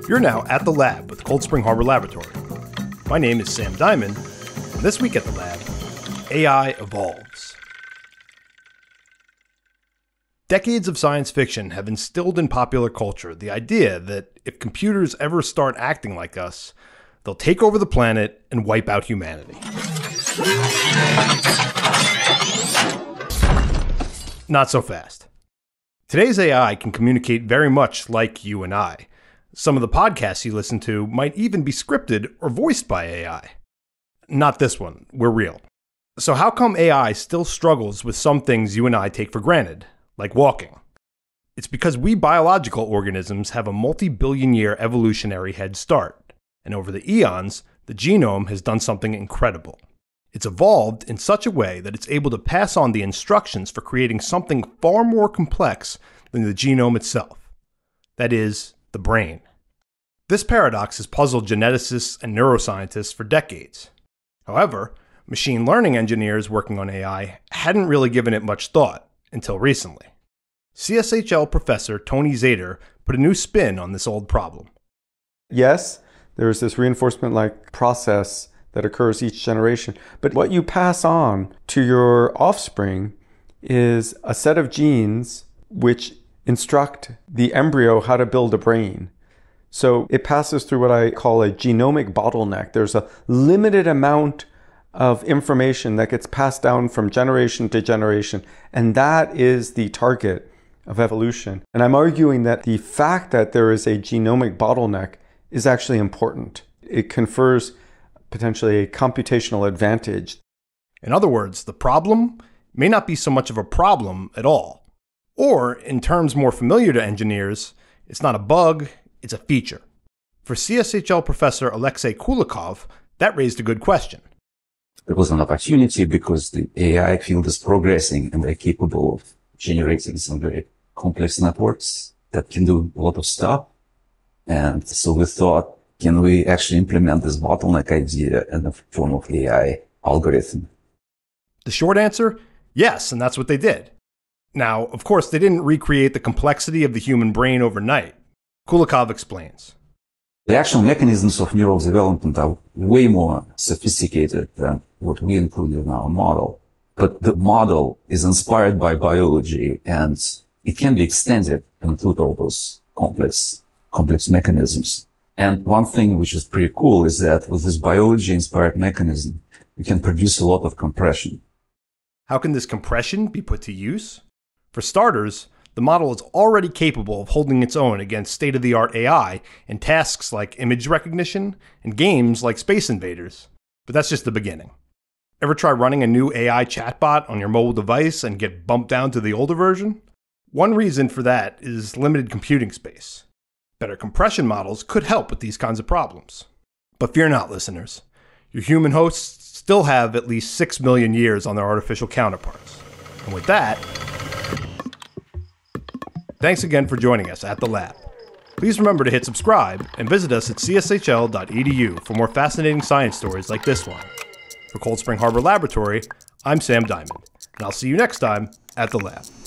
You're now at the lab with Cold Spring Harbor Laboratory. My name is Sam Diamond, and this week at the lab, AI evolves. Decades of science fiction have instilled in popular culture the idea that if computers ever start acting like us, they'll take over the planet and wipe out humanity. Not so fast. Today's AI can communicate very much like you and I. Some of the podcasts you listen to might even be scripted or voiced by AI. Not this one. We're real. So how come AI still struggles with some things you and I take for granted, like walking? It's because we biological organisms have a multi-billion-year evolutionary head start. And over the eons, the genome has done something incredible. It's evolved in such a way that it's able to pass on the instructions for creating something far more complex than the genome itself. That is, the brain. This paradox has puzzled geneticists and neuroscientists for decades. However, machine learning engineers working on AI hadn't really given it much thought until recently. CSHL professor Tony Zader put a new spin on this old problem. Yes, there's this reinforcement-like process that occurs each generation, but what you pass on to your offspring is a set of genes which instruct the embryo how to build a brain. So it passes through what I call a genomic bottleneck. There's a limited amount of information that gets passed down from generation to generation, and that is the target of evolution. And I'm arguing that the fact that there is a genomic bottleneck is actually important. It confers potentially a computational advantage. In other words, the problem may not be so much of a problem at all. Or, in terms more familiar to engineers, it's not a bug, it's a feature. For CSHL professor Alexey Kulikov, that raised a good question. There was an opportunity because the AI field is progressing and they're capable of generating some very complex networks that can do a lot of stuff. And so we thought, can we actually implement this bottleneck idea in the form of AI algorithm? The short answer, yes, and that's what they did. Now, of course, they didn't recreate the complexity of the human brain overnight. Kulikov explains. The actual mechanisms of neural development are way more sophisticated than what we included in our model. But the model is inspired by biology and it can be extended to include all those complex mechanisms. And one thing which is pretty cool is that with this biology-inspired mechanism, we can produce a lot of compression. How can this compression be put to use? For starters, the model is already capable of holding its own against state-of-the-art AI in tasks like image recognition and games like Space Invaders. But that's just the beginning. Ever try running a new AI chatbot on your mobile device and get bumped down to the older version? One reason for that is limited computing space. Better compression models could help with these kinds of problems. But fear not, listeners. Your human hosts still have at least 6 million years on their artificial counterparts. And with that, thanks again for joining us at the lab. Please remember to hit subscribe and visit us at cshl.edu for more fascinating science stories like this one. For Cold Spring Harbor Laboratory, I'm Sam Diamond, and I'll see you next time at the lab.